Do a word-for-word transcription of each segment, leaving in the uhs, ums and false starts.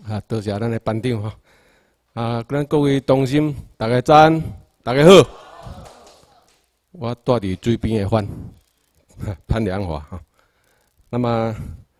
啊，多谢咱的班长哈。啊，咱各位同心，大家早安，大家好。我住伫水边的番，潘良华哈。那么，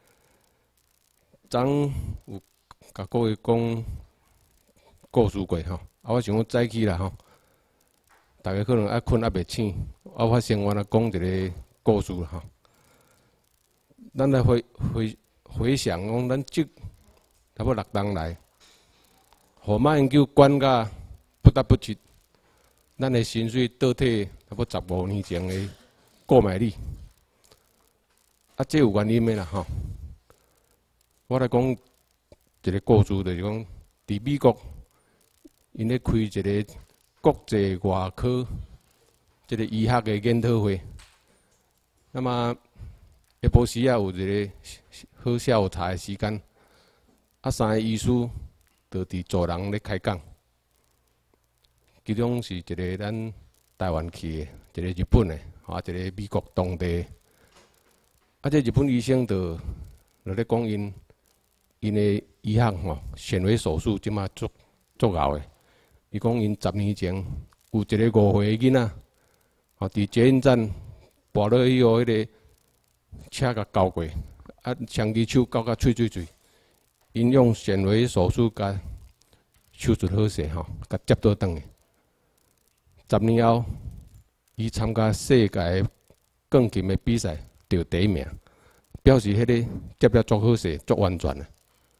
昨有甲各位讲故事过吼，啊，我想讲早起啦吼，大家可能爱困爱袂醒，啊，我先我来讲一个故事吼。咱来回回回想讲，咱即差不多六冬来，互马英九管甲不得不及，咱的薪水倒退差不多十五年前的购买力，啊，这有原因的啦吼。我来讲一个故事，就是讲，伫美国，因咧开一个国际外科即个医学的研讨会。那么下晡时啊，有一个好下午茶的时间，啊，三个医师就伫走廊咧开讲，其中是一个咱台湾去的，一个日本的，啊，一个美国当地的。啊，这日本医生就就咧讲因。因的医学吼，显微手术即马足足熬的。伊讲因十年前有一个五岁的囡仔，吼伫捷运站跋落以后，迄个车甲交过，啊，双支手交甲脆脆脆，因用显微手术甲手术好势吼，甲接倒转去。十年后，伊参加世界钢琴的比赛，得第一名，表示迄个接了足好势，足完全的。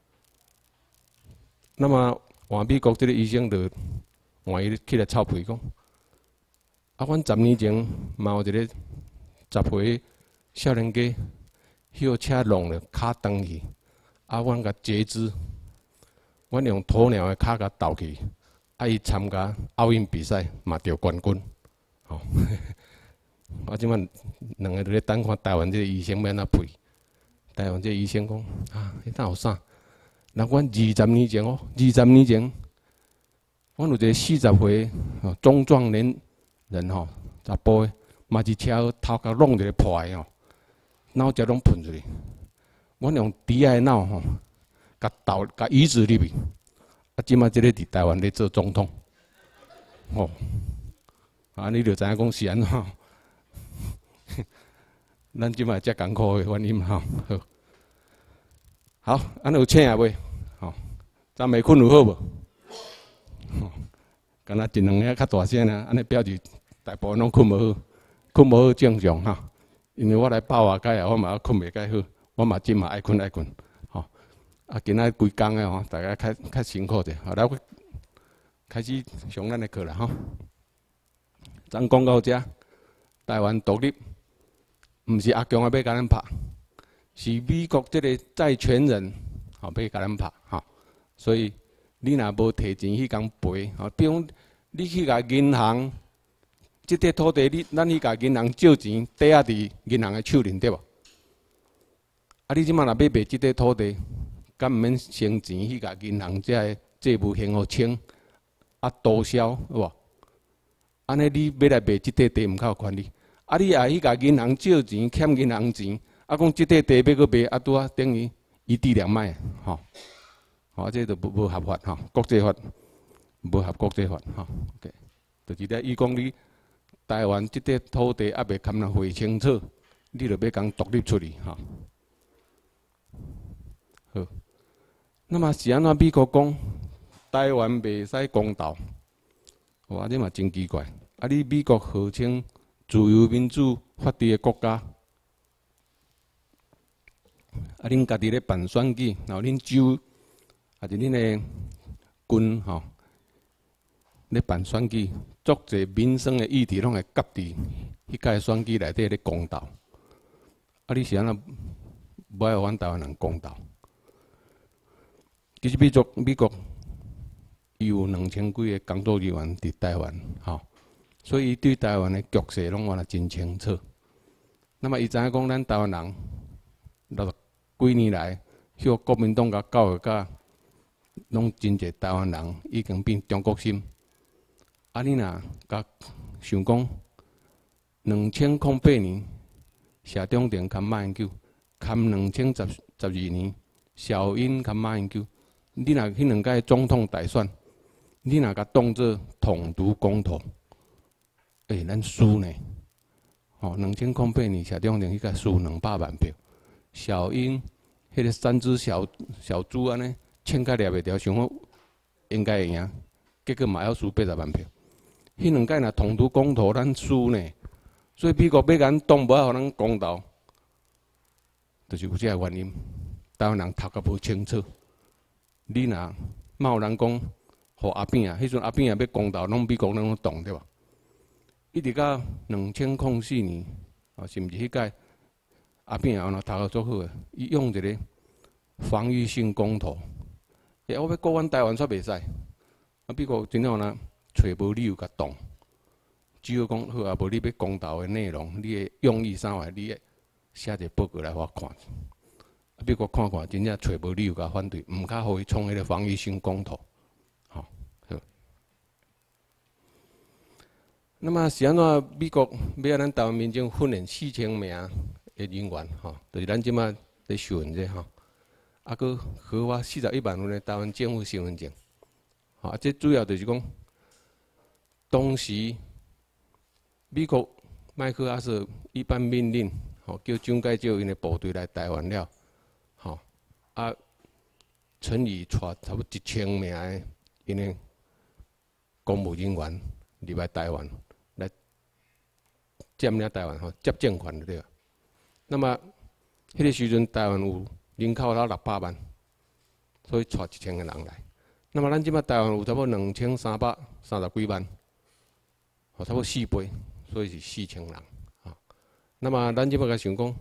那么，换美国这个医生就换伊起来臭屁讲，啊，阮十年前嘛有一个十岁少年家，迄个车弄了骹断去，啊，阮甲截肢，阮用鸵鸟的骹甲斗去，啊，伊参加奥运比赛嘛得冠军，吼、哦，我即摆两个都咧等看台湾这个医生要安怎配，台湾这个医生讲啊，迄哪有啥？那阮二十年前哦，二十年前，阮有一个四十岁哦中壮年人吼，查甫的，嘛是车头壳弄一个破的吼，脑汁拢喷出去。阮用猪仔的脑吼，甲倒甲移植入去，啊，即马即个伫台湾咧做总统，吼，啊，你就知影讲是安怎？咱即马遮艰苦的原因吼，好。好，安尼有请啊未？吼，昨暝困有好无？吼，敢若一两个较大声啊，安尼表示大部分拢困无好，困无好正常哈。因为我来报外界啊，我嘛困袂介好，我嘛真嘛爱困爱困。吼，啊，今仔规工诶吼，大家较较辛苦者，好，来我开始上咱诶课啦吼。咱讲到遮，台湾独立，毋是阿强啊要甲咱拍。是美国这个债权人，吼，要甲咱拍，吼，所以你若无摕钱去共赔，吼，比如你去甲银行，即块土地你咱去甲银行借钱，抵押伫银行的手里，对无？啊，你即马若要卖即块土地，敢毋免先钱去甲银行遮个债务先互清，啊，多销，有无？安尼你要来卖即块地，毋较有权利。啊，你也去甲银行借钱，欠银行钱。啊，讲即块地要搁卖，啊拄啊等于一地两卖，吼，吼，这都无无合法吼，国际法无合国际法吼 ，OK， 就是咧，伊讲你台湾即块土地还未堪若划清楚，你就要讲独立出去吼。好，那么是安怎美国讲台湾袂使公道？哇，这嘛真奇怪。啊，你美国号称自由民主法治的国家。啊，恁家己咧办选举，然后恁州，还是恁的军吼，咧办选举，足侪民生的议题拢会夹伫迄届选举内底咧公道。啊，你是安怎无爱阮台湾人公道？其实美国美国伊有两千几个工作人员伫台湾，吼，所以伊对台湾的局势拢看得真清楚。那么伊知影讲咱台湾人。六十几年来，迄个国民党甲教育甲，拢真侪台湾人已经变中国心。啊，你若甲想讲，两千零八年谢中正甲马英九，含两千十十二年，小英甲马英九， 你若迄两届总统大选，你若甲当做统独公投，诶、欸，咱输呢。吼、哦，两千零八年谢长廷迄个输两百万票，小英迄个三只小小猪安尼，签甲掠袂掉，想讲应该会赢，结果嘛要输八十万票。迄两届若统独公投，咱输呢。所以美国要甲咱动，无爱互咱公投，就是有这个原因。台湾人读甲无清楚，你若贸然讲，互阿扁啊，迄阵阿扁啊要公投，拢美国拢动对吧？一直到两千零四年，啊，甚至迄届阿扁啊，若读个足好诶，伊用一个防御性公投，诶，我要顾阮台湾煞袂使，啊，美国真正若找无理由甲动。只要讲好啊，无你要公投的内容，你的用意啥话，你写一个报告来互我看。啊，美国看看，真正找无理由甲反对，毋较互伊创迄个防御性公投，吼、哦。好。那么是安怎？美国要咱台湾民众训练四千名的人员，吼、哦，就是咱即马咧受训者吼，啊，佮核发四十一万份的台湾政府身份证，吼、啊，这主要就是讲，当时。美国麦克阿瑟一般命令，吼叫蒋介石因的部队来台湾了，吼啊，陈仪带差不多一千名的因的公务人员入来台湾，来占领台湾，吼接政权对了。那么，迄个时阵台湾有人口了六百万，所以带一千个人来。那么咱即摆台湾有差不多两千三百三十几万，吼差不多四倍。所以是四千人啊。那么咱即摆甲想讲，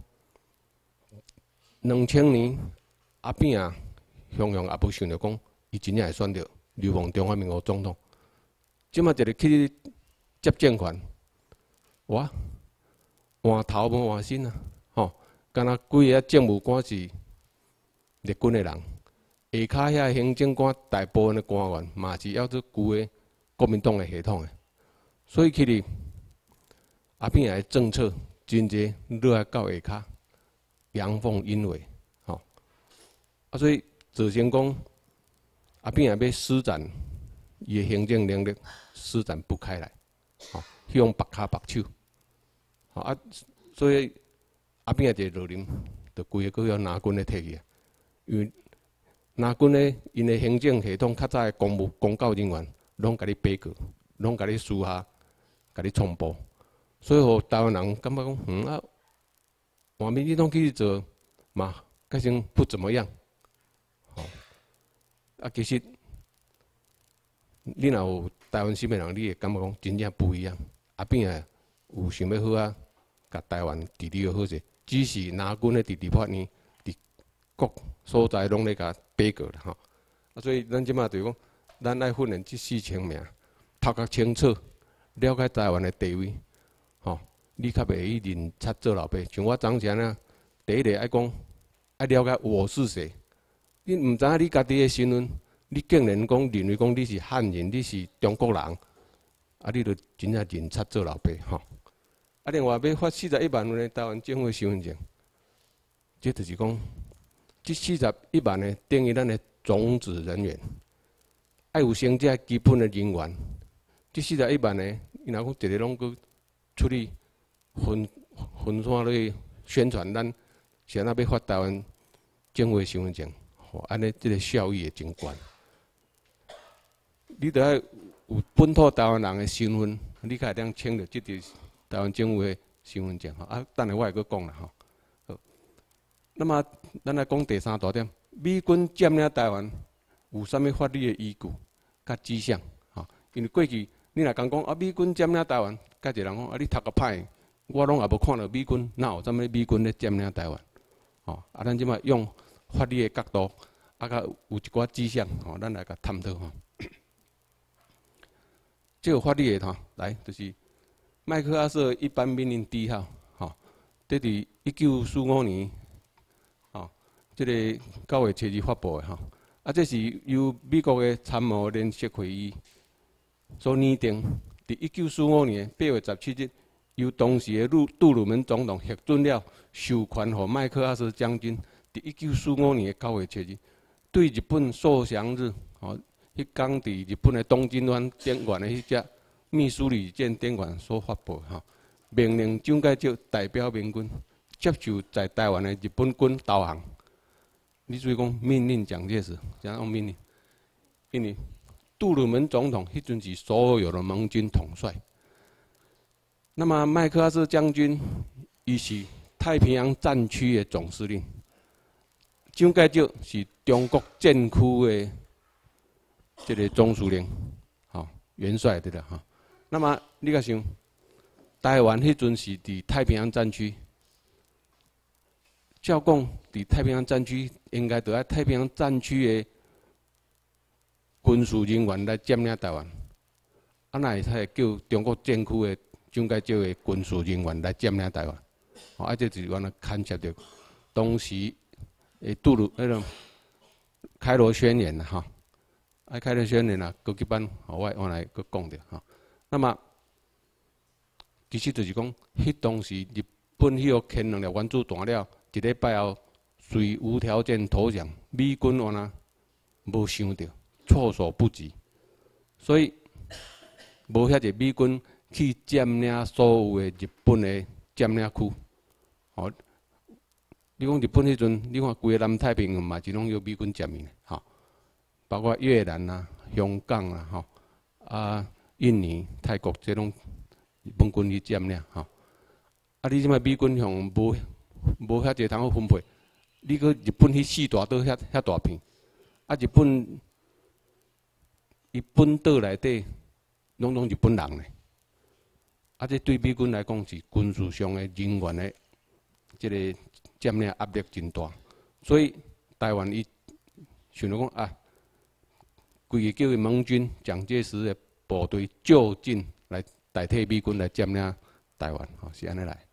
两千年阿扁啊，雄雄也无想着讲，伊真正会选着流亡中华民国总统。即摆一个去接政权，哇，换头无换身啊，吼，敢若几个政务官是日军的人，下骹遐行政官大部分的官员嘛是要做旧的国民党的系统的，所以去哩。阿扁的政策真侪落来到下骹，阳奉阴违，吼、啊，所以造成讲阿扁也要施展伊的行政能力，施展不开来，吼、希望拔骹拔手，吼啊，所以阿扁一个落任，就规个要拿军来摕去啊，因为拿军咧，因的行政系统较早的公务公教人员，拢甲你背过，拢甲你私下，甲你重播。所以，互台湾人感觉讲，嗯啊，外面你拢去做嘛，改成不怎么样，吼、哦。啊，其实你若有台湾心的人，你会感觉讲真正不一样。阿扁啊，有想要好啊，甲台湾治理好势，只是拿军的伫立法院，伫各所在拢咧甲背过啦，吼。啊，所以咱即马就讲，咱爱训练这四千名，读较清楚，了解台湾的地位。吼，你较袂去认贼做老爸，像我昨前啊，第一个爱讲，爱了解我是谁。你毋知影你家己的身份，你竟然讲认为讲你是汉人，你是中国人，啊，你就真正认贼做老爸吼。啊，另外要发四十一万份的台湾政府身份证，这就是讲，这四十一万的等于咱的种子人员，爱有成这基本的人员。这四十一万的，伊若讲一个拢去。出去分分散去宣传咱是安那要发台湾政府身份证，吼，安尼即个效益会真悬。你得爱有本土台湾人的身份，你才会当签着即个台湾政府的身份证。吼，啊，等下我会搁讲啦，吼。好，那么咱来讲第三大点，美军占领台湾有啥物法律的依据甲迹象？吼，因为过去你若讲讲啊，美军占领台湾。甲一个人讲啊，你读个歹，我拢也无看到美军，哪有啥物美军咧占领台湾？吼，啊，咱即马用法律的角度，啊，甲有一寡迹象，吼，咱来甲探讨吼。这个法律的吼，来就是麦克阿瑟一般命令第一号，吼，这伫一九四五年，吼，这个九月七日发布的吼，啊，这是由美国的参谋联席会议所拟定。伫一九四五年八月十七日，由当时的杜杜鲁门总统核准了，授权予麦克阿瑟将军。伫一九四五年九月七日， 对日本受降日，吼、哦，迄天伫日本的东京湾展馆的迄只秘书里舰展馆所发布，吼、哦，命令蒋介石代表民军接受在台湾的日本军投降。你注意讲命令蒋介石，怎样命令？因为杜鲁门总统迄阵是所有的盟军统帅，那么麦克阿瑟将军伊是太平洋战区的总司令，蒋介石是中国战区的这个总司令，吼、哦、元帅对啦吼。那么你甲想，台湾迄阵是伫太平洋战区，照讲伫太平洋战区应该就爱太平洋战区的军事人员来占领台湾，啊，那会使叫中国战区的蒋介石的军事人员来占领台湾？哦，啊，这就是原来牵涉到当时诶杜鲁那种开罗宣言啦，哈，啊，开罗宣言啦，高级班，哦，我我来搁讲着哈。那么，其实就是讲，迄当时日本迄个牵两粒原子弹了，一礼拜后随无条件投降，美军原来无想到。措手不及，所以无遐个美军去占领所有的日本的占领区。吼，你讲日本迄阵，你看规个南太平洋嘛是拢由美军占领的，吼，包括越南啊、香港啊、吼啊、印尼、泰国，这拢日本军去占领，吼。啊，你即摆美军向无无遐个通好分配，你个日本去四大岛遐遐大片，啊日本。伊本岛内底拢拢日本人呢，啊，这对美军来讲是军事上的人员的这个占领压力真大，所以台湾伊想着讲啊，规个叫伊盟军蒋介石的部队就近来代替美军来占领台湾，吼、哦、是安尼来。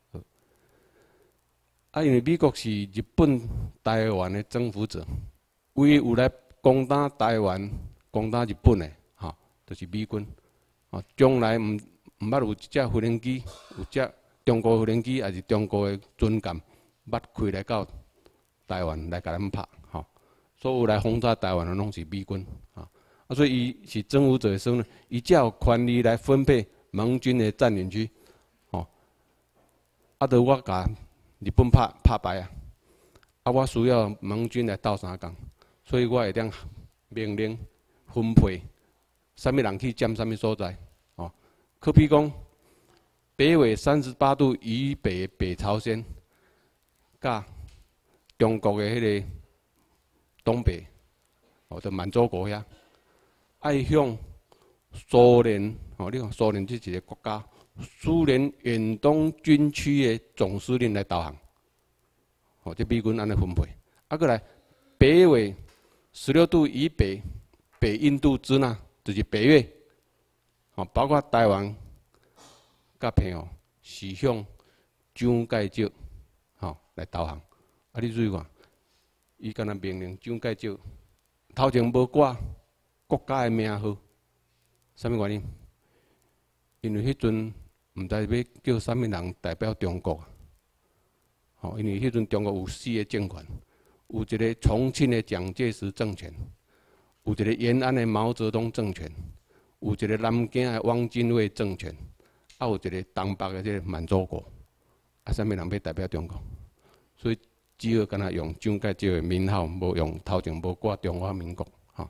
啊，因为美国是日本台湾的征服者，唯有来攻打台湾。攻打日本的，吼、哦，就是美军。哦，将来唔唔捌有一只无人机，有只中国无人机，还是中国的军舰，捌开来到台湾来甲咱拍，吼、哦。所有来轰炸台湾的拢是美军，啊、哦，啊，所以伊是征服者的时候呢，伊才有权利来分配盟军的占领区，吼。啊，着我甲日本拍拍败啊，啊，我需要盟军来斗相共，所以我会当命令。分配，啥物人去占啥物所在？哦，可比讲，北纬三十八度以北北朝鲜，甲中国的迄个东北，哦，就满洲国遐，爱向苏联，哦，你看苏联这一个国家，苏联远东军区的总司令来投降，哦，这美军安尼分配，啊，过来北纬十六度以北。北印度支那就是北越，吼，包括台湾、甲平哦，是向蒋介石吼来投降。啊，你注意看，伊敢若命令蒋介石头前无挂国家的名号，啥物原因？因为迄阵毋知要叫啥物人代表中国，吼，因为迄阵中国有四个政权，有一个重庆的蒋介石政权。有一个延安的毛泽东政权，有一个南京的汪精卫政权，啊，有一个东北的这个满洲国，啊，啥物人要代表中国？所以只好敢若用蒋介石的名号，无用头前无挂中华民国，吼。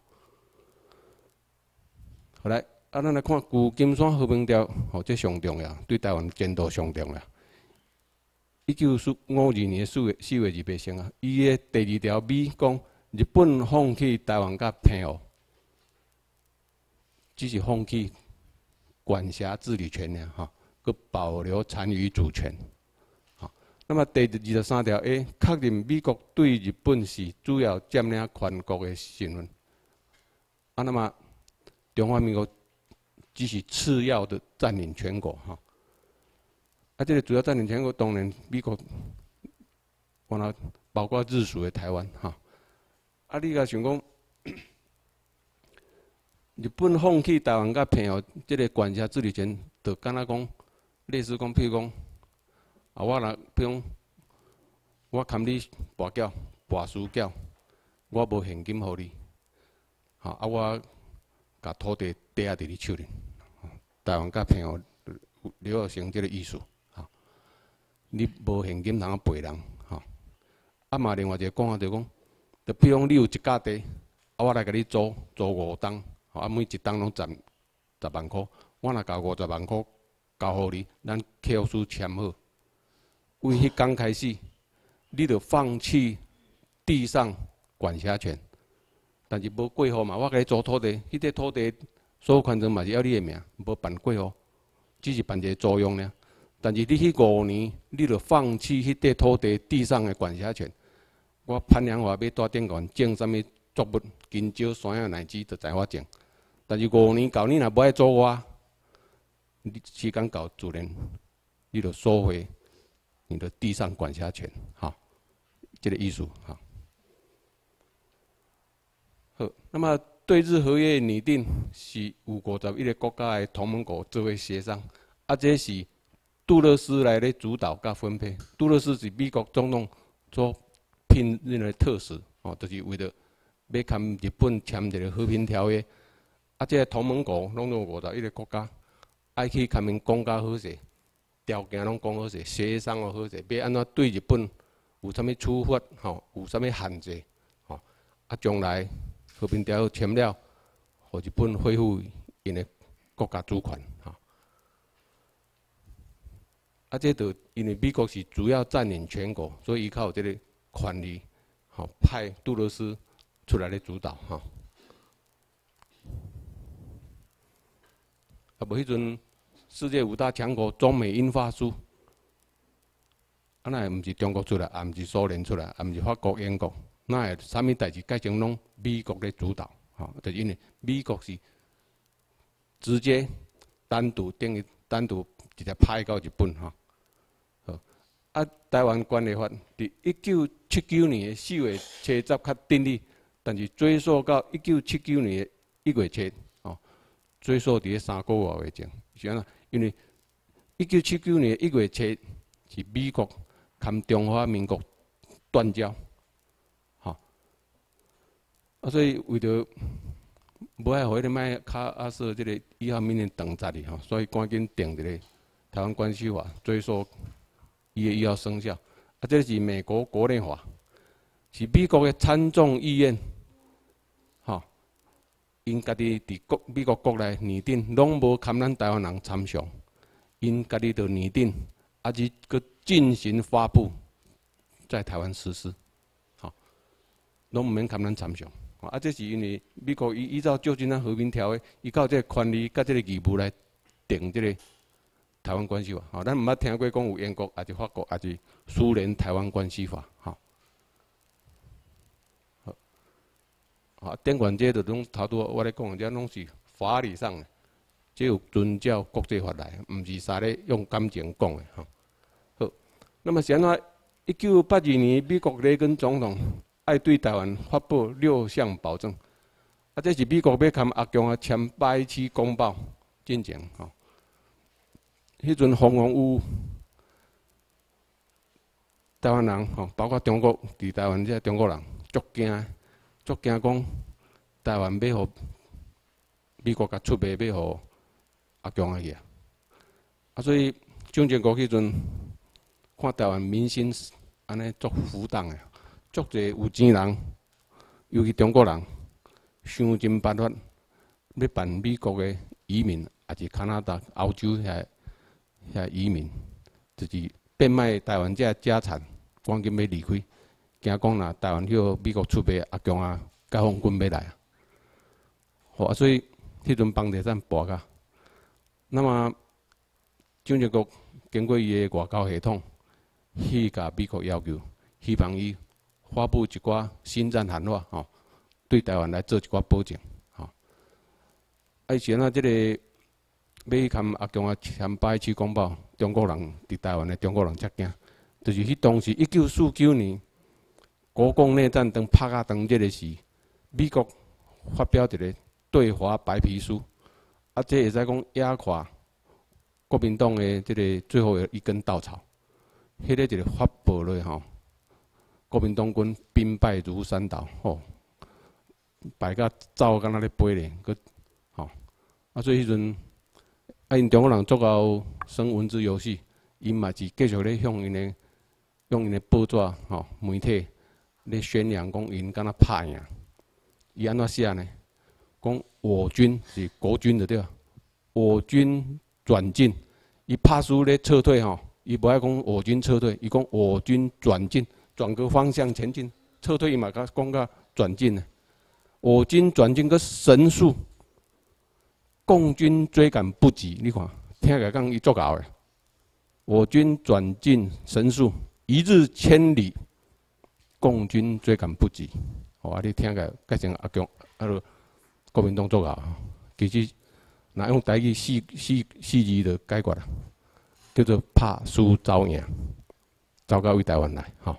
后来啊，咱来看旧金山和平条，吼，这上重要，对台湾前途上重要。一九五二年四月四月二八生啊，伊的第二条美讲。日本放弃台湾甲澎湖，只是放弃管辖治理权尔，哈，佮保留残余主权。好，那么第二十三条 A 确认美国对日本是主要占领全国的身份。啊，那么中华民国只是次要的占领全国，哈。啊，这个主要占领全国，当然美国，完了包括日属的台湾，哈。啊，你甲想讲，日本放弃台湾甲澎湖即个管辖治理权，就敢若讲，类似讲，譬如讲，啊，我若譬如讲，我牵你跋筊、跋输筊， 我无现金互你，吼啊我甲土地抵啊伫你手里，台湾甲澎湖了后成即个意思，吼，你无现金通啊赔人，吼，啊嘛另外一个讲法就讲，就比如讲你有一甲地，啊我来甲你租租五档，吼啊每一档拢十十万箍，我若交五十万箍交互你，咱契约书签好，为迄天开始，你着放弃地上管辖权。但是无过户嘛，我甲你租土地，迄块土地所有权证嘛是要你的名，无办过户，只是办一个租用尔。但是你迄五年，你着放弃迄块土地地上的管辖权。我潘良华要带电管种啥物作物，金蕉、山药、乃至着在我种。但是五年到你若无爱租我，你时间到自然，你着收回你的地上管辖权，哈，这个意思，哈。好，那么对日合约拟定是有五十一个国家的同盟国做伙协商，啊，这是杜勒斯来咧主导甲分配。杜勒斯是美国总统所聘任的特使，哦，就是为了要跟日本签一个和平条约。啊，这个同盟国拢有五十一个国家，爱去跟因讲甲好势，条件拢讲好势，协商哦好势，要安怎对日本有啥物处罚，吼，有啥物限制，吼，啊，将来。和平条约签了，互日本恢复因的国家主权，哈。啊，这就因为美国是主要占领全国，所以依靠这个权力，好派杜勒斯出来咧主导，哈。啊，无迄阵世界五大强国中美英法书，啊那毋是中国出来，也毋是苏联出来，也毋是法国、英国。那会啥物代志，改成拢美国咧主导，吼，就是因为美国是直接单独等于单独直接派到日本，吼，好，啊，台湾关系法伫一九七九年的四月初十较订立，但是追溯到一九七九年的一月初，吼，追溯伫咧三个月以前，是安怎？因为一九七九年的一月初是美国跟中华民国断交。啊，所以为着无爱互迄个麦卡阿瑟即个以后明年长十哩吼，所以赶紧定一个台湾关系法，追溯一月一号生效。啊，这是美国国内法，是美国的参众议院，吼，因家己伫国美国国内拟定，拢无含咱台湾人参详，因家己就拟定，啊，是佮进行发布，在台湾实施，吼，拢毋免含咱参详。啊，这是因为美国依依照旧金山和平条约，依靠这个权利甲这个义务来定这个台湾关系法。吼，咱毋捌听过讲有英国，还是法国，还是苏联台湾关系法。吼，好，啊，电管这就拢头拄我咧讲，这拢是法理上的，这有遵照国际法来，毋是啥咧用感情讲的。吼，好，那么现在一九八二年，美国雷根总统。爱对台湾发布六项保证，啊，这是美国要跟阿强啊签八一七公报进前吼。迄阵往往有台湾人吼，包括中国伫台湾这中国人，足惊，足惊讲台湾要互美国甲出卖，要互阿强啊去啊。啊，所以蒋经国迄阵看台湾民心安尼足浮动的。足侪有钱人，尤其中国人，想尽办法要办美国的移民，也是加拿大、欧洲遐遐移民，就是变卖台湾这家产，赶紧要离开，惊讲若台湾叫美国出卖，阿强啊，解放军要来啊。好，所以迄阵房地产博甲，那么蒋经国经过伊的外交系统，去甲美国要求，希望伊。发布一寡新战喊话，吼，对台湾来做一寡保证，吼。以前啊，即个要跟阿强啊签八一七公报，中国人伫台湾的中国人才惊，就是迄当时一九四九年国共内战当拍啊当即个时，美国发表一个对华白皮书，啊，这会使讲压垮国民党的即个最后的一根稻草，迄个一个发布落吼。国民党军兵败如山倒，吼， 摆甲走敢若咧飞咧，佮吼啊，所以迄阵啊，因中国人做到耍文字游戏，因嘛是继续咧向因的用因的报纸吼媒体咧宣扬讲因敢若拍赢，伊安怎写呢？讲我军是国军的对吧？我军转进，伊拍输咧撤退吼，伊无爱讲我军撤退，伊讲我军转进，转个方向前进，撤退伊嘛甲讲甲转进呢。我军转进个神速，共军追赶不及。你看，听起来讲伊足够诶。我军转进神速，一日千里，共军追赶不及。哦，啊，你听起来改成阿强啊，国民党足够。其实，若用台语四四四字就解决啦，叫做拍输走赢，走到为台湾来，吼。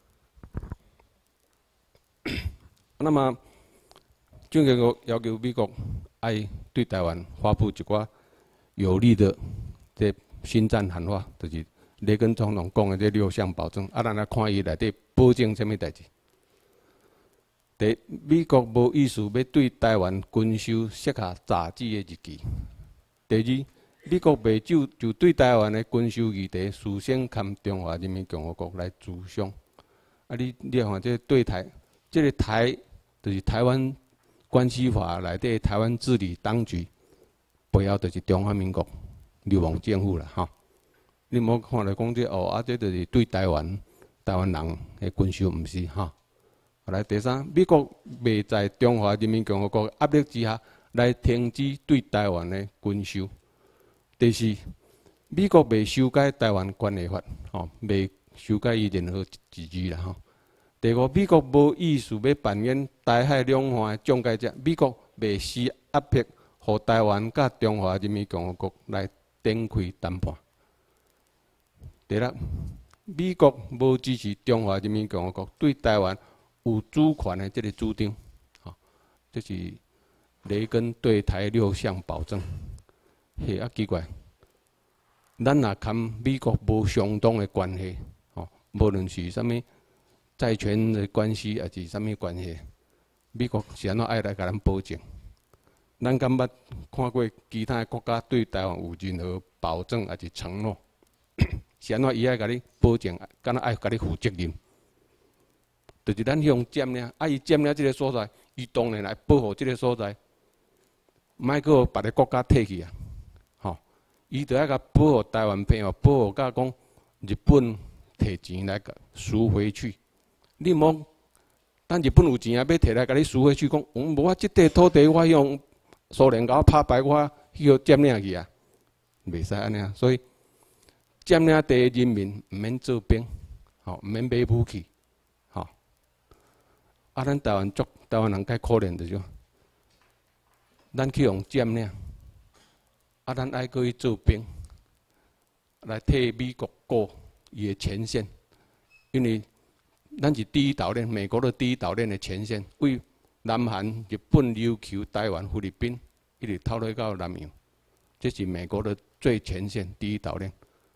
那么，中国要求美国爱对台湾发布一寡有利的这新战喊话，就是雷根总统讲的这六项保证。啊，咱来看伊内底保证什么代志？第，美国无意思要对台湾军售设下炸子的日期。第二，美国袂就就对台湾的军售议题事先含中华人民共和国来主商。啊，你你看这对台，这个台就是台湾关系法内底台湾治理当局，背后就是中华民国流亡政府啦，吼。你莫看来讲这哦，啊，这就是对台湾台湾人的军售，毋是吼。来第三，美国未在中华人民共和国压力之下来停止对台湾的军售。第四，美国未修改台湾关系法，吼，未修改伊任何一字啦，吼。第五，美国无意思要扮演台海两岸的中介者，美国未施压迫，互台湾甲中华人民共和国来展开谈判。第六，美国无支持中华人民共和国对台湾有主权的这个主张，吼，这是雷根对台六项保证。嘿，啊奇怪，咱若含美国无相当的关系，吼，无论是啥物债权的关系，还是啥物关系，美国是安怎爱来甲咱保证？咱敢捌看过其他的国家对台湾有任何保证，还是承诺？是安怎伊爱甲你保证，敢若爱甲你负责任？就是咱向占领，啊，伊占领这个所在，伊当然来保护这个所在，莫搁别个国家摕去啊，吼！伊着爱甲保护台湾片哦，保护甲讲日本摕钱来甲赎回去。你莫，等日本有钱啊，要摕来甲你赎回去，讲，嗯，无我即块土地我用苏联甲我拍败，我去占领去啊，袂使安尼啊。所以占领地的人民毋免做兵，吼，毋免买武器。啊，咱台湾族台湾人介可怜的就，咱去用占领，啊，咱爱搁去做兵，来替美国过伊的前线，因为咱是第一岛链，美国的第一岛链的前线，为南韩、日本、琉球、台湾、菲律宾，一直透落到南洋，这是美国的最前线第一岛链。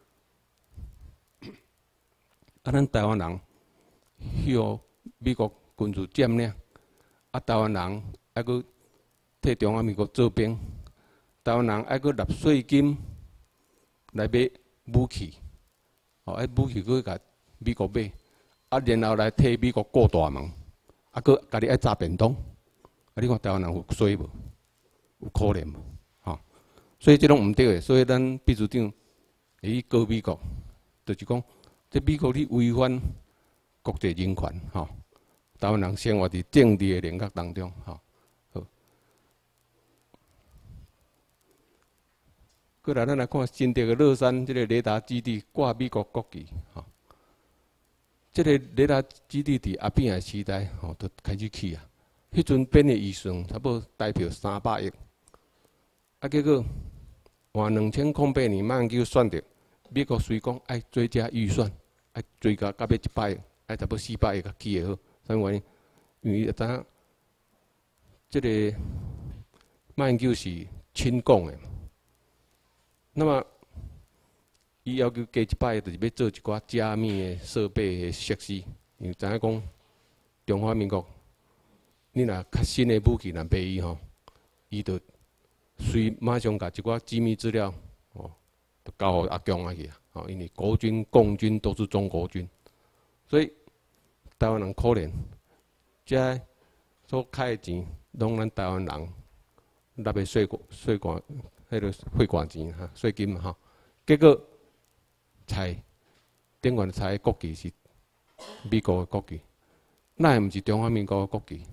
啊，咱台湾人向美国军事占领，啊，台湾人还阁替中华民国做兵，台湾人还阁纳税金来买武器，哦，啊武器阁甲美国买，啊，然后来替美国过大门，啊，阁家己爱炸便当，啊，你看台湾人有衰无？有可怜无？吼、哦，所以这种毋对的，所以咱秘书长会去告美国，就是讲，这美国你违反国际人权，吼、哦。台湾人生活伫政治的领域当中，吼，好。过来，咱来看新竹的乐山这个雷达基地挂美国国旗，吼。这个雷达基地伫阿扁的时代，吼，都开始起啊。迄阵编的预算差不多台币三百亿，啊，结果换两千零八年马英九选着，美国随讲爱追加预算，爱追加到尾一百亿，爱差不多四百亿，甲起的好。啥原因？因为当这个马英九是亲共的，那么伊要求加一百亿，就是要做一寡加密的设备的设施。因为知影讲中华民国，因你若较新的武器若卖伊吼，伊就随马上甲一寡机密资料哦，就交互阿强啊去啊。哦，因为国军、共军都是中国军，所以台湾人可怜，这所开的钱，拢咱台湾人纳的税税款，迄个汇款钱哈，税金嘛哈。结果采顶悬采的国旗是美国的国旗，那也毋是中华民国的国旗。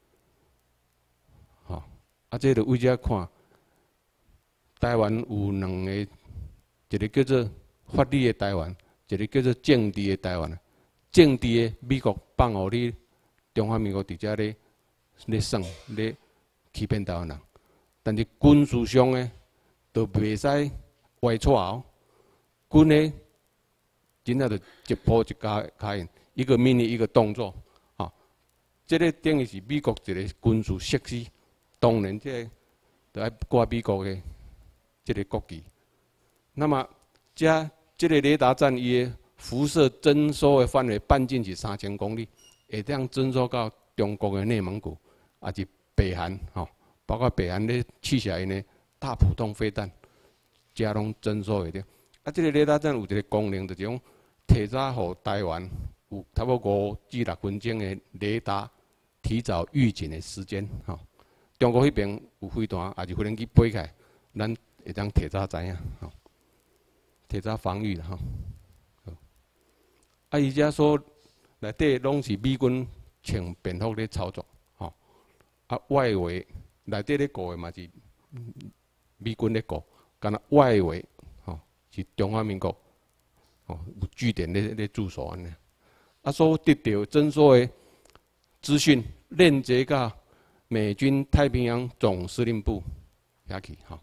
吼，啊，这个为遮看，台湾有两个，一个叫做法理的台湾，一个叫做政治的台湾。政治的美国放互你中华民国伫遮咧咧耍咧欺骗台湾人，但是军事上呢，就袂使歪错哦。军呢，真正就一步一脚脚印，一个命令一个动作，吼、哦，这个等于是美国一个军事设施。当然，这个就爱挂美国的这个国旗。那么，遮这个雷达站伊的辐射征收的范围半径是三千公里，会当征收到中国的内蒙古，也是北韩，吼、哦，包括北韩咧试射因的大普通飞弹，遮拢征收会着。啊，这个雷达站有一个功能，就是讲提早互台湾有差不多五至六分钟的雷达提早预警的时间，吼、哦。中国迄边有飞弹，也是飞机飞起来，咱会当提早知影，吼、哦，提早防御啦，吼、哦。啊，伊遮说内底拢是美军穿便服咧操作，吼、哦。啊，外围内底咧顾的嘛是美军咧顾，敢若外围。是中华民国哦，有据点咧咧驻守安尼，啊，所得到征收的资讯链接到美军太平洋总司令部遐去吼。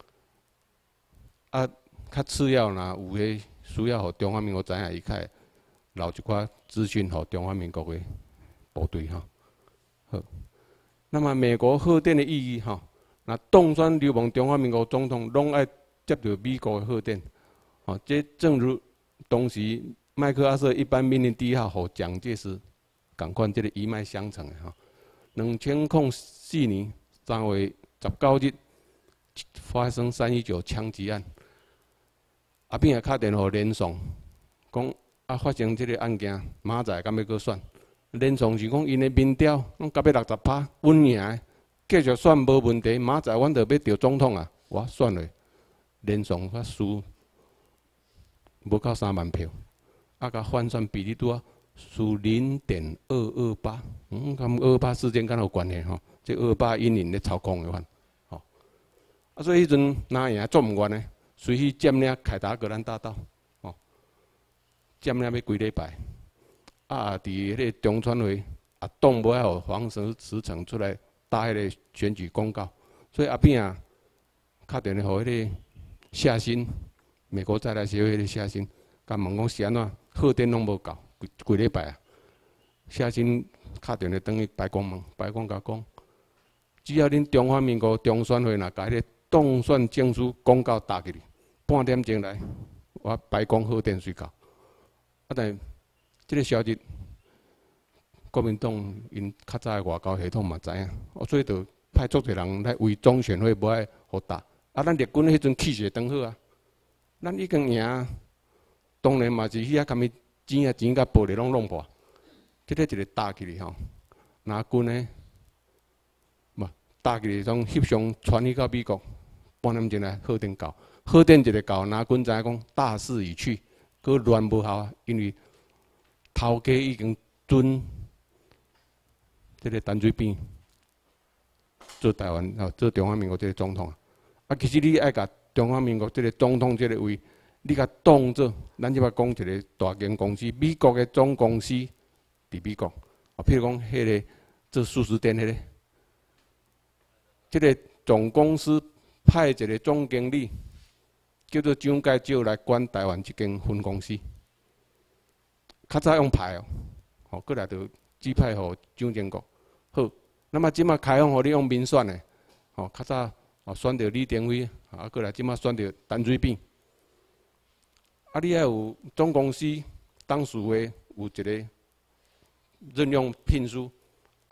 啊，较次要若有迄需要互中华民国知影，伊较会留一寡资讯互中华民国的部队吼。好，那么美国贺电的意义吼，那动选流亡中华民国总统，拢爱接到美国的贺电。哦，这正如当时麦克阿瑟一般命令第一号和蒋介石共款，这个一脉相承的哈。两千零四年三月十九日发生三一九枪击案，阿扁也敲电话连宋，讲啊发生这个案件，明仔敢要搁选。连宋是讲因的民调拢到要六十趴，稳赢，继续选无问题。明仔阮就要调总统啊，我选了，连宋他输。无到三万票，啊，甲换算比例拄啊，输零点二二八，嗯，甲二二八事件敢有关系吼？这二二八阴影咧操控的款，吼，啊，所以迄阵哪赢做毋愿呢？随去占领凯达格兰大道，吼，占领要几礼拜，啊，伫迄个中川会啊，党无爱互黄石石城出来打迄个选举公告，所以阿扁啊，敲电话互迄个夏新。美国在台协会的夏新，甲问讲是安怎，贺电拢无够，几几礼拜啊？夏新敲电话等于白宫问，白宫甲讲，只要恁中华民国中选会若甲迄个当选证书公告打起去，半点钟来，我白宫贺电随到。啊，但即个消息，国民党因较早的外交系统嘛知影，所以就派足侪人来为中选会无爱互打。啊，咱日军迄阵气势当好啊。咱已经赢，当然嘛是遐甘物钱啊钱甲玻璃拢弄破，即个一个打起哩吼，拿军呢，嘛打起哩种翕相传去到美国，半年前来贺电到，贺电一个到，拿军知影讲大势已去，佮乱无效啊，因为头家已经准即个陈水扁做台湾哦做中华民国即个总统啊，其实你爱甲。中华民国这个总统这个位，你甲当做咱即摆讲一个大间公司，美国的总公司伫美国，啊，譬如讲迄个做素食店迄个，这个总公司派一个总经理叫做蒋介石来管台湾这间分公司，较早用派哦，吼，过来就指派互蒋经国。好，那么即摆开放互你用民选的，吼，较早。哦，选到李登辉，啊，过来即马选到陈水扁，啊，你还有总公司董事会有一个任用聘书，爱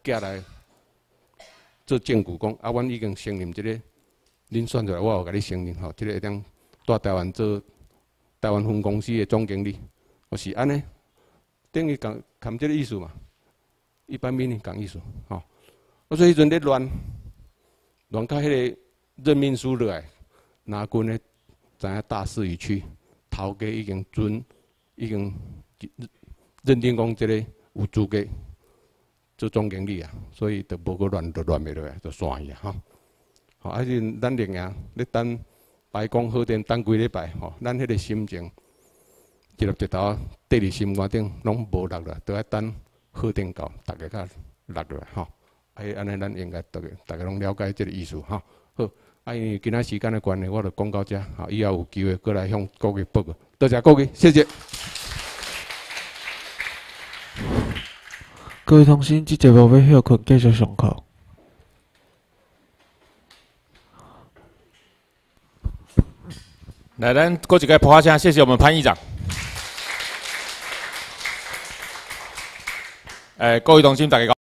寄来做证据，讲啊，阮已经承认即、这个，恁选出来，我有甲你承认吼，即、这个会当带台湾做台湾分公司的总经理，我是安尼，等于共含即个意思嘛，一般命令共意思，吼、哦。我所以迄阵咧乱乱到迄个任命书落来，拿军咧知影大势已去，头家已经准，已经认定讲即个有资格。 做总经理啊，所以就无个乱，就乱袂落来，就散去啊，吼。吼，啊是咱另外咧等白宫好电等几礼拜，吼，咱迄个心情一粒一头缀伫心肝顶，拢无落来，都要等好电到，大家较落落来，吼。啊，安尼咱应该大家大家拢了解即个意思，吼。好，啊因为今仔时间的关系，我就讲到这，吼，以后有机会过来向各位报告。多谢各位，谢谢。 各位同学，这节目要休困，继续上课。 来，咱过几个泼声，谢谢我们潘议长。诶、呃，各位同学，大家好。